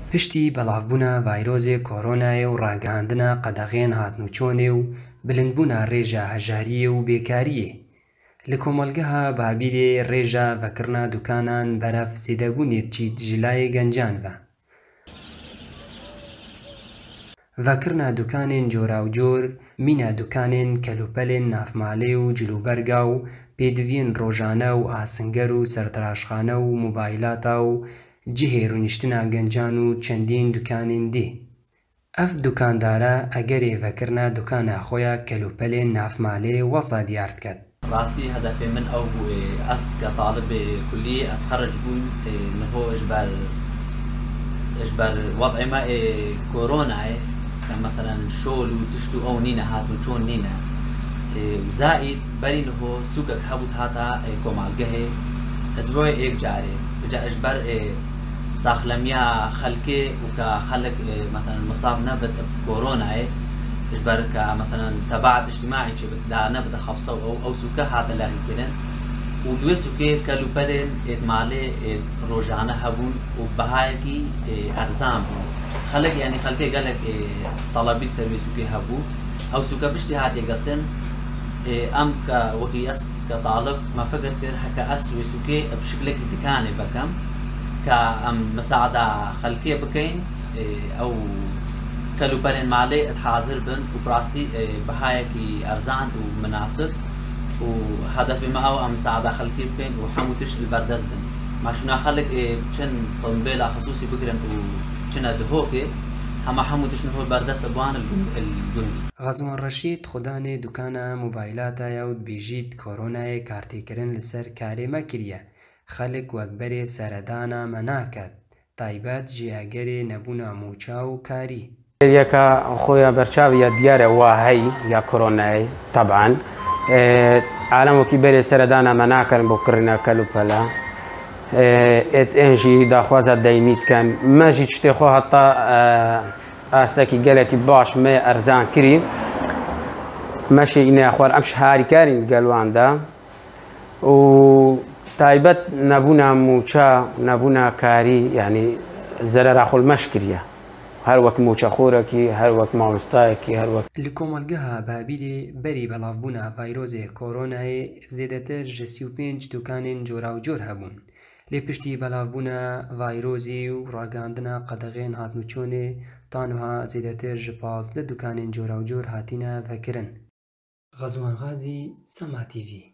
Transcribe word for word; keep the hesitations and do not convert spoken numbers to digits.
پشتی بەڵاوبوونە ڤایرۆزێ کۆرۆنایە و ڕاگەهاندنە قەدەغێن هاتنوچۆنێ و بلندبوونە ڕێژە هەژاریە و بێکاریە. لە کۆمەڵگەها بابیرێ ڕێژە ڤەکردنا دوکانان بەرەف زیدەبوونێتکی ژلایە گەنجانڤە. ڤەکردنا دوکانên جۆراوجۆر مینە دوکانên کەلوپەلên نافماڵێ و جلوبەرگا و پێدڤیên ڕۆژانە و ئاسنگەر و سەرتەڕاشخانە و موبایلاتا و جihê rûniştina gencan û çendîn dukanên dî. Ev dukandara egerê vekirina dukana xwe ya kelûpelên navmalê wesa diyar diket. Rastî hedefê min ew bû ez ke talibê kullî ez xerec bûm niho ji ber ji ber wedê me ê koronayê ke meselen şol û tişt û ew nîne hatnûçûn nîne. Zaîd berî niho sûkek hebû hata komalgehê ez bo yek carê ji ber ساخلمیا خلکی و که خلق مثلا مصاب نبت کورونای اجبار که مثلا تبعات اجتماعی چه دا نبت خبصه او او سوکه هات لاغی کردن و دوی سوکه کلوپلن ادماله روزانه هبون و بهای کی ارزان خلق یعنی خلقی قالك طلبی سرویس سوکه هبو او سوکه بشتی هاتی قطن ام که وکی اس كطالب ما فكر كر حكا اس وسوكي بشكل دكاني بكم كأم مساعدة خلقية بكين أو كلوبرين مالي حاضر بن وبراستي بهايكي أرزان ومناسب وهدفي معه أم مساعدة خلقية بكين وحموتش البردز بن ماشونا خلق چن طنبيلا خصوصي بقرن وچن دهوكي هما حموتش نهو البردز أبوان الجندي. غزوان رشید خودانه دکانه موبایلاتا یاود بیجید کورونای کارتی کرن لسر کاری مکریه. خلق وەکبەرێ سەردانە مەناکات تایبەت ژیاگەرێ نەبوونە موچا و کاری. یەکە خۆیان بەرچاویە دیارە وا هەی یا کۆرۆنای تەبعاً عالەم وەکی بەرێ سەردانە مەناکەن بۆ کڕینە کەلوپەلە ئێنژی داخوازە دەینیتکەن مەژی شتێ خۆ هەتا ئاستێکی گەلێکی باش مێ ئەرزان کری مەشی ئینەیە خوار ئەم هاریکارین گەلواندا و تایبەت نەبوونە موچە نەبوونە کاری یعنی زەرەرا خۆڵمەش کریە هەر وەک موچەخۆرێکی هەر وەک مامۆستایەکی هەر وەک لە کۆمەڵگەها بابیرێ بەری بەڵاوبوونە ڤایرۆزێ کۆرۆنایە زێدەتر ژە سی و پێنج دوکانên جۆراوجۆر هەبوون لێ پشتی بەڵاوبوونە ڤایرۆزی و ڕاگەاندنە قەدەغێن هاتنوچۆنێ تانوها زێدەتر ژە پازدە دوکانên جۆراوجۆر هاتینە ڤەکردن. غەزوان غازی سەما تیڤی